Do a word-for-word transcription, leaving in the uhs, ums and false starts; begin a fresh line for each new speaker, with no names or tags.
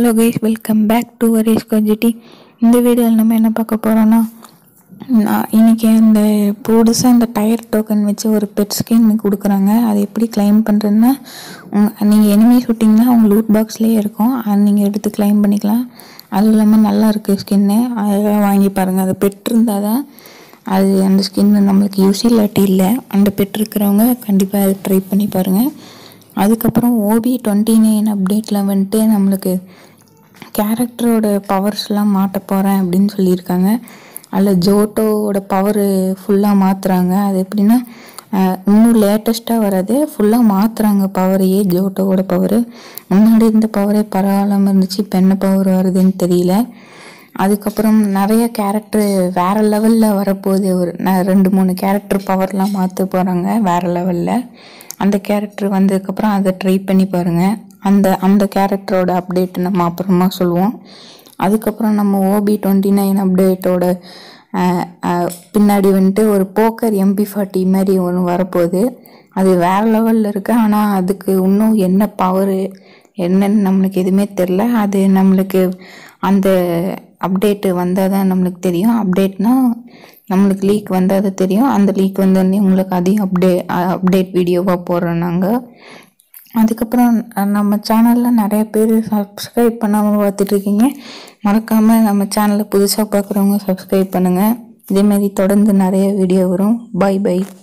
Hello guys, welcome back to வரேஷ் கோஜிட்டி. இந்த வீடியோவில் நம்ம என்ன பார்க்க போகிறோன்னா, இன்றைக்கி அந்த புதுசாக இந்த டயர் டோக்கன் வச்சு ஒரு பெட் ஸ்கின் கொடுக்குறாங்க. அது எப்படி கிளைம் பண்ணுறதுன்னா, நீங்கள் எனிமி ஷூட்டிங்னா அவங்க லூட் பாக்ஸ்லேயே இருக்கும், அது நீங்கள் எடுத்து கிளைம் பண்ணிக்கலாம். அதுவும் இல்லாமல் நல்லா இருக்குது ஸ்கின்னு, அதெல்லாம் வாங்கி பாருங்கள். அது பெட் இருந்தால் தான் அது அந்த ஸ்கின்னு நம்மளுக்கு யூஸ், இல்லாட்டி இல்லை. அந்த பெட் இருக்கிறவங்க கண்டிப்பாக அதை ட்ரை பண்ணி பாருங்கள். அதுக்கப்புறம் ஓபி டுவெண்ட்டி நைன் அப்டேட்டில் வந்துட்டு நம்மளுக்கு கேரக்டரோட பவர்ஸ்லாம் மாட்ட போகிறேன் அப்படின்னு சொல்லியிருக்காங்க. அதில் ஜோட்டோவோட பவரு ஃபுல்லாக மாற்றுறாங்க. அது எப்படின்னா இன்னும் லேட்டஸ்ட்டாக வராது, ஃபுல்லாக மாற்றுறாங்க பவரையே. ஜோட்டோவோட பவரு முன்னாடி இருந்த பவரே பரவாயில்லாமல் இருந்துச்சு, இப்போ என்ன பவர் வருதுன்னு தெரியல. அதுக்கப்புறம் நிறைய கேரக்டர் வேறு லெவலில் வரப்போகுது. ஒரு ரெண்டு மூணு கேரக்டர் பவர்லாம் மாற்ற போகிறாங்க வேறு லெவலில். அந்த கேரக்டர் வந்ததுக்கப்புறம் அதை ட்ரை பண்ணி பாருங்கள். அந்த அந்த கேரக்டரோட அப்டேட் நம்ம அப்புறமா சொல்லுவோம். அதுக்கப்புறம் நம்ம ஓபி டுவெண்ட்டி நைன் அப்டேட்டோட பின்னாடி வந்துட்டு ஒரு போக்கர் எம்பி ஃபார்ட்டி மாதிரி ஒன்று வரப்போகுது. அது வேறு லெவலில் இருக்குது, ஆனால் அதுக்கு இன்னும் என்ன பவரு என்னன்னு நம்மளுக்கு எதுவுமே தெரில. அது நம்மளுக்கு அந்த அப்டேட்டு வந்தால் தான் நம்மளுக்கு தெரியும். அப்டேட்னால் நம்மளுக்கு லீக் வந்தால் தான் தெரியும். அந்த லீக் வந்தோடனே உங்களுக்கு அதையும் அப்டே அப்டேட் வீடியோவாக போடுறோம் நாங்கள். அதுக்கப்புறம் நம்ம சேனலில் நிறைய பேர் சப்ஸ்கிரைப் பண்ணாமல் பார்த்துட்ருக்கீங்க. மறக்காமல் நம்ம சேனலை புதுசாக பார்க்குறவங்க சப்ஸ்கிரைப் பண்ணுங்கள். இதேமாரி தொடர்ந்து நிறைய வீடியோ வரும். Bye by.